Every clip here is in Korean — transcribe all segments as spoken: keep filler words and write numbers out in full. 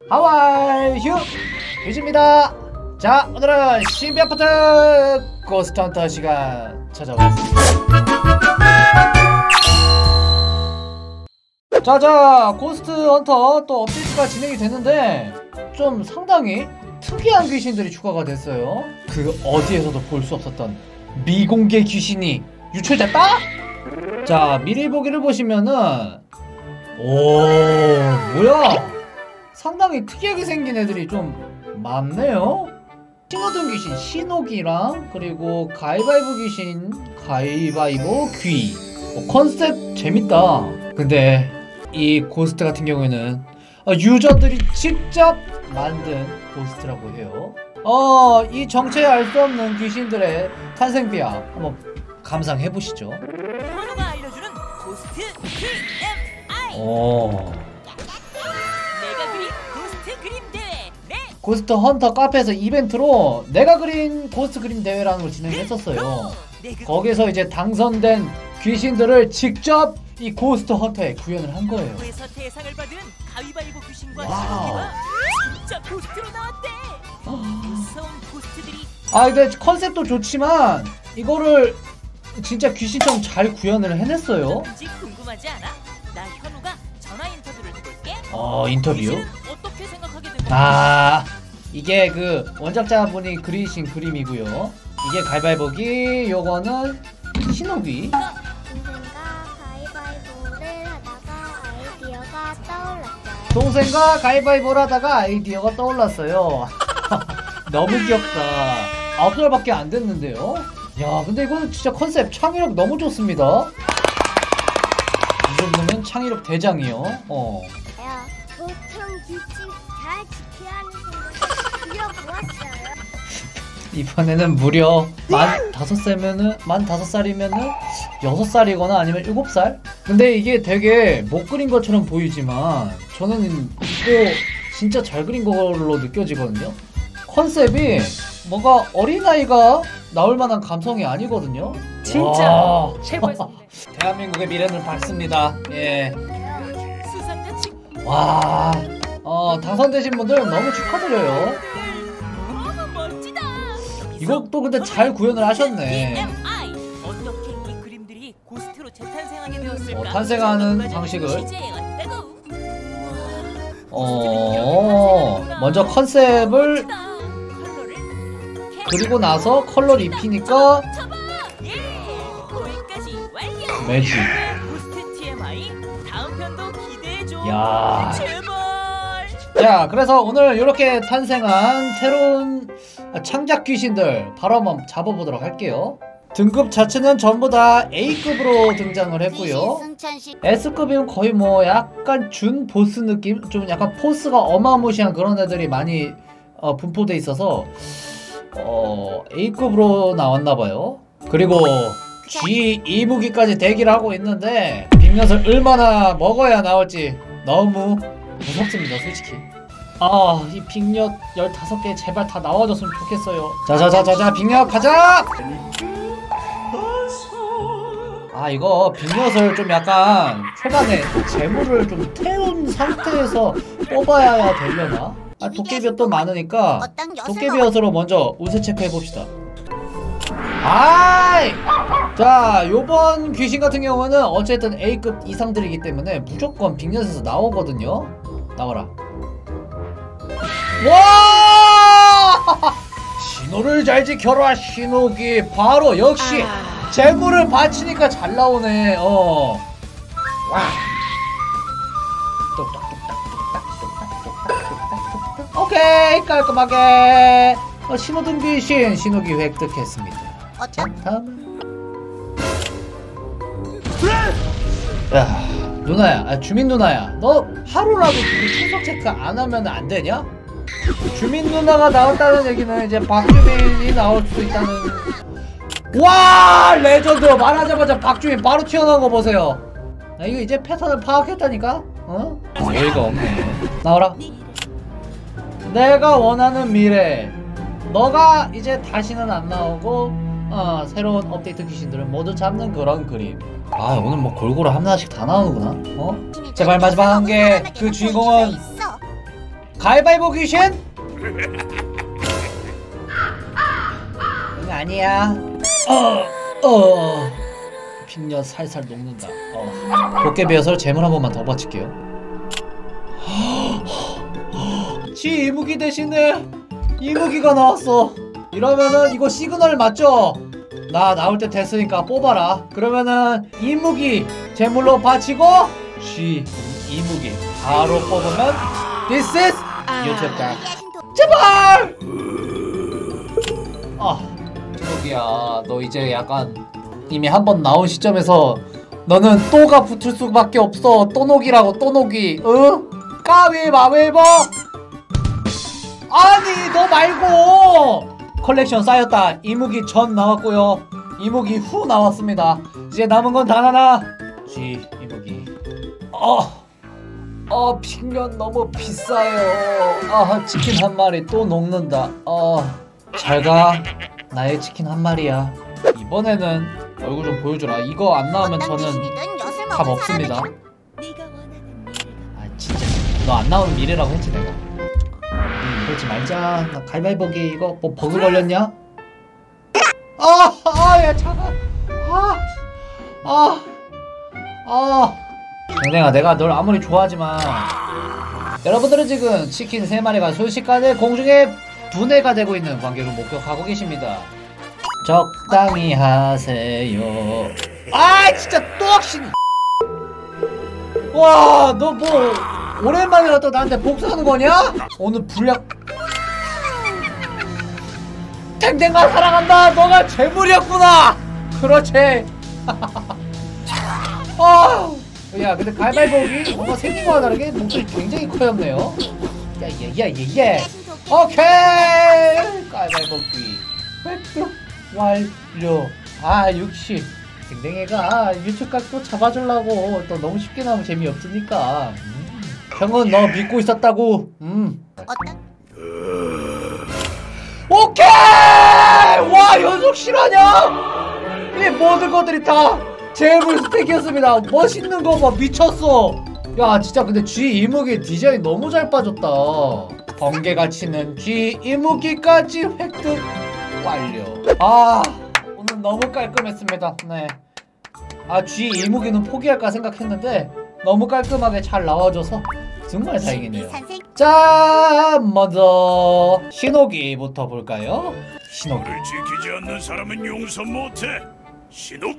하와이 휴 유지입니다. 자, 오늘은 신비 아파트 고스트 헌터 시간 찾아왔습니다. 자자, 고스트 헌터 또 업데이트가 진행이 됐는데 좀 상당히 특이한 귀신들이 추가가 됐어요. 그 어디에서도 볼 수 없었던 미공개 귀신이 유출됐다? 자, 미리 보기를 보시면은 오 뭐야, 상당히 특이하게 생긴 애들이 좀 많네요. 신호등 귀신 신호기랑 그리고 가위바위보 귀신 가위바위보 귀. 어, 컨셉 재밌다. 근데 이 고스트 같은 경우에는 어, 유저들이 직접 만든 고스트라고 해요. 어, 이 정체 알 수 없는 귀신들의 탄생 비약 한번 감상해보시죠. 현우가 알려주는 고스트 티엠아이. 오. 내가 그린 고스트 그림 대회. 네. 고스트 헌터 카페에서 이벤트로 내가 그린 고스트 그림 대회라는 걸 진행했었어요. 거기서 이제 당선된 귀신들을 직접 이 고스트 헌터에 구현을 한 거예요. 그래서 대상을 받은 가위바위보 귀신과 와우. 신호기가 진짜 고스트로 나왔대. 무서운 고스트들이. 아, 근데 컨셉도 좋지만 이거를 진짜 귀신처럼 잘 구현을 해냈어요. 뭔지 궁금하지 않아? 나 현우가 전화 인터뷰를 해볼게. 어, 인터뷰? 귀신은 어떻게 생각하게 된 건지. 아, 이게 그 원작자분이 그리신 그림이고요. 이게 가위바위보기, 요거는 신호기. 동생과 가위바위보를 하다가 아이디어가 떠올랐어요. 동생과 가위바위보를 하다가 아이디어가 떠올랐어요. 너무 귀엽다. 아홉 살밖에 안 됐는데요. 야, 근데 이거는 진짜 컨셉 창의력 너무 좋습니다. 이 정도면 창의력 대장이요. 어. 야, 보통 규칙 잘 지켜야 하는 생각을 그려보았어요. 이번에는 무려 만 다섯 살면은 만 다섯 살이면은 여섯 살이거나 아니면 일곱 살? 근데 이게 되게 못 그린 것처럼 보이지만 저는 이거 진짜 잘 그린 걸로 느껴지거든요. 컨셉이 뭔가 어린아이가 나올 만한 감성이 아니거든요. 진짜 최고였습니다. 대한민국의 미래는 밝습니다. 예. 수상자 친구. 와, 어, 당선되신 분들 너무 축하드려요. 너무 멋지다. 이것도 근데 잘 구현을 하셨네. 티엠아이. 어떻게 이 그림들이 고스트로 재탄생하게 되었을까? 어, 탄생하는 과정을 방식을. 취재해왔다고. 어, 먼저 컨셉을 그리고 나서 컬러를 입히니까 매직. 고스트 티엠아이 다음 편도 기대해줘. 야. 제발. 자, 그래서 오늘 이렇게 탄생한 새로운 창작 귀신들 바로 한번 잡아보도록 할게요. 등급 자체는 전부 다 A급으로 등장을 했고요. S급이면 거의 뭐 약간 준 보스 느낌? 좀 약간 포스가 어마무시한 그런 애들이 많이 어, 분포돼 있어서 어, A급으로 나왔나봐요. 그리고 지 이 무기까지 대기를 하고 있는데 빅엿을 얼마나 먹어야 나올지 너무 무섭습니다, 솔직히. 아, 이 빅엿 열다섯 개 제발 다 나와줬으면 좋겠어요. 자자자자자, 빅엿 가자! 아, 이거 빅엿을 좀 약간 초반에 재물을 좀 태운 상태에서 뽑아야 되려나? 아, 도깨비엿도 많으니까 도깨비엿으로 먼저 운세 체크해봅시다. 아이! 자, 요번 귀신 같은 경우는 어쨌든 A급 이상들이기 때문에 무조건 빅엿에서 나오거든요. 나와라. 와! 신호를 잘 지켜라, 신호기. 바로 역시 재물을 바치니까 잘 나오네. 어. 와. 뚝딱뚝딱뚝딱뚝딱뚝딱. 오케이, 깔끔하게. 어, 신호등 귀신 신호기 획득했습니다. 자, 다음은. 야, 누나야, 아, 주민 누나야, 너 하루라도 그 출석 체크 안 하면 안 되냐? 주민 누나가 나왔다는 얘기는 이제 박주민이 나올 수 있다는. 와, 레전드. 말하자마자 박주민 바로 튀어나온 거 보세요. 아, 이거 이제 패턴을 파악했다니까? 어? 어이가 없네. 나와라. 내가 원하는 미래. 너가 이제 다시는 안 나오고 어, 새로운 업데이트 귀신들을 모두 잡는 그런 그림. 아, 오늘 뭐 골고루 하나씩 다 나오는구나. 어? 제발 마지막 한 개. 그 주인공은 가위바위보 귀신? 응 아니야. 어, 어. 빅녀 살살 녹는다. 어. 도깨비여서 재물 한 번만 더 바칠게요. 지 이무기 대신에 이무기가 나왔어. 이러면은 이거 시그널 맞죠? 나 나올 때 됐으니까 뽑아라. 그러면은 이무기 재물로 바치고 쥐 이무기 바로 뽑으면 This is 유튜브 각. 제발! 아 이무기야 너 이제 약간 이미 한 번 나온 시점에서 너는 또가 붙을 수밖에 없어. 또녹이라고 또녹이. 응? 가위바위보. 아니 너 말고. 컬렉션 쌓였다. 이무기 전 나왔고요. 이무기 후 나왔습니다. 이제 남은 건 단 하나. G 이무기. 어, 어 핑면 너무 비싸요. 아 치킨 한 마리 또 녹는다. 어, 잘가. 나의 치킨 한 마리야. 이번에는 얼굴 좀 보여주라. 이거 안 나오면 저는 답 없습니다. 아 진짜 너 안 나오는 미래라고 했지 내가. 그러지 말자. 나 가위바위보기 이거 뭐 버그 걸렸냐? 아! 아! 야 차가! 아! 아! 아! 댕댕아 내가 널 아무리 좋아하지만 여러분들은 지금 치킨 세 마리가 순식간에 공중에 분해가 되고 있는 광경을 목격하고 계십니다. 적당히 하세요. 아 진짜 또 확신. 와 너 뭐 오랜만이라도 나한테 복수하는 거냐? 오늘 불량. 댕댕아 사랑한다. 너가 재물이었구나. 그렇지. 아, 야 근데 가위바위보기 뭔가 생긴 거와 다르게 목소리 굉장히 커였네요. 야예예예. 오케이. 가위바위보기 획득 완료. 아 역시 댕댕이가 유튜브 각도 잡아주려고 또 너무 쉽게 나오면 재미없으니까. 음. 형은 너 믿고 있었다고. 음. 오케이! 와 연속 실화냐? 이 모든 것들이 다 재물 스택이었습니다. 멋있는 거 봐 미쳤어. 야 진짜 근데 G 이무기 디자인 너무 잘 빠졌다. 번개가 치는 G 이무기까지 획득 완료. 아 오늘 너무 깔끔했습니다. 네. 아 G 이무기는 포기할까 생각했는데 너무 깔끔하게 잘 나와줘서 정말 다행이네요. 자 먼저 신호기부터 볼까요? 신호기. 나를 지키지 않는 사람은 용서 못해. 신호기.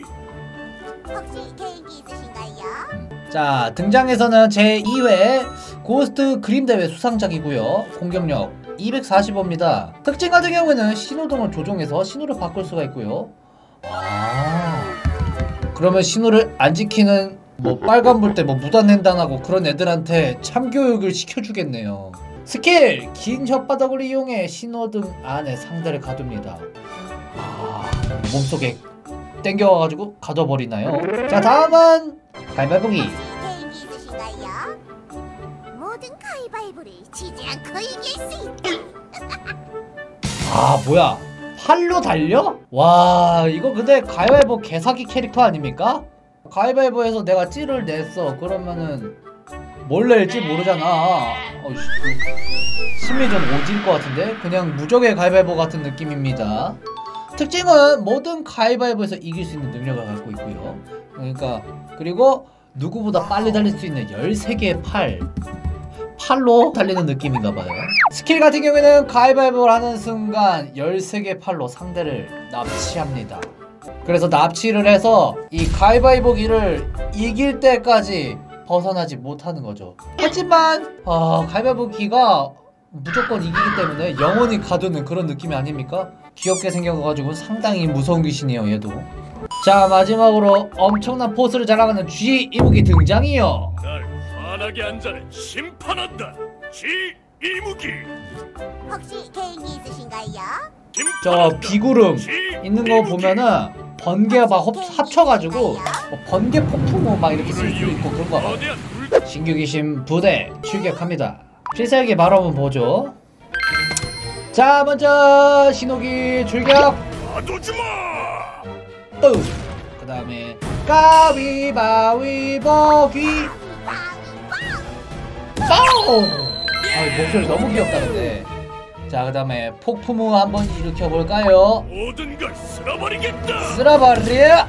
혹시 개인기 있으신가요? 자 등장에서는 제이 회 고스트 그림 대회 수상작이고요. 공격력 이백사십오입니다. 특징 같은 경우에는 신호등을 조종해서 신호를 바꿀 수가 있고요. 아 그러면 신호를 안 지키는 뭐 빨간불 때 뭐 무단횡단하고 그런 애들한테 참교육을 시켜주겠네요. 스킬! 긴 혓바닥을 이용해 신호등 안에 상대를 가둡니다. 아 몸속에 땡겨와가지고 가둬버리나요? 자 다음은 가위바위보기. 개인기 있으신가요? 모든 가위바위보를 지지 않고 이길 수 있다. 아 뭐야 팔로 달려? 와 이거 근데 가위바위보 개사기 캐릭터 아닙니까? 가위바위보에서 내가 찌를 냈어. 그러면은 뭘 낼지 모르잖아. 어이씨, 심리 좀 오질 것 같은데? 그냥 무적의 가위바위보 같은 느낌입니다. 특징은 모든 가위바위보에서 이길 수 있는 능력을 갖고 있고요. 그러니까 그리고 누구보다 빨리 달릴 수 있는 열세 개의 팔 팔로 달리는 느낌인가봐요. 스킬 같은 경우에는 가위바위보를 하는 순간 열세 개 팔로 상대를 납치합니다. 그래서 납치를 해서 이 가위바위보기를 이길 때까지 벗어나지 못하는 거죠. 하지만 어, 가위바위보기가 무조건 이기기 때문에 영원히 가두는 그런 느낌이 아닙니까? 귀엽게 생겨가지고 상당히 무서운 귀신이에요 얘도. 자 마지막으로 엄청난 포스를 자랑하는 G 이무기 등장이요. 날 화나게 한 자를 심판한다. G 이무기. 혹시 개인기 있으신가요? 저 비구름 있는 거 보면은 번개가 막 합, 합쳐가지고 뭐 번개 폭풍 뭐 막 이렇게 쓸 수도 있고 그런 거 봐요. 신규 귀신 부대 출격합니다. 필살기 바로 한번 보죠. 자 먼저 신호기 출격. 놔두지마. 그 다음에 가위바위보 귀. 빠우. 아, 목소리 너무 귀엽다 근데. 자, 그 다음에 폭풍우 한번 일으켜볼까요? 모든 걸 쓸어버리겠다. 쓸어버려.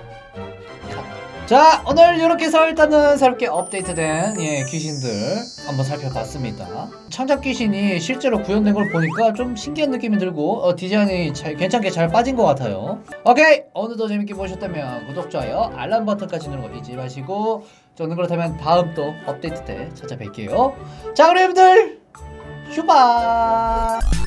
자, 오늘 이렇게 해서 일단은 새롭게 업데이트된 예, 귀신들 한번 살펴봤습니다. 창작 귀신이 실제로 구현된 걸 보니까 좀 신기한 느낌이 들고 어, 디자인이 잘, 괜찮게 잘 빠진 것 같아요. 오케이! 오늘도 재밌게 보셨다면 구독, 좋아요, 알람 버튼까지 누르는 거 잊지 마시고, 저는 그렇다면 다음 또 업데이트 때 찾아뵐게요. 자, 그럼 여러분들 슈바!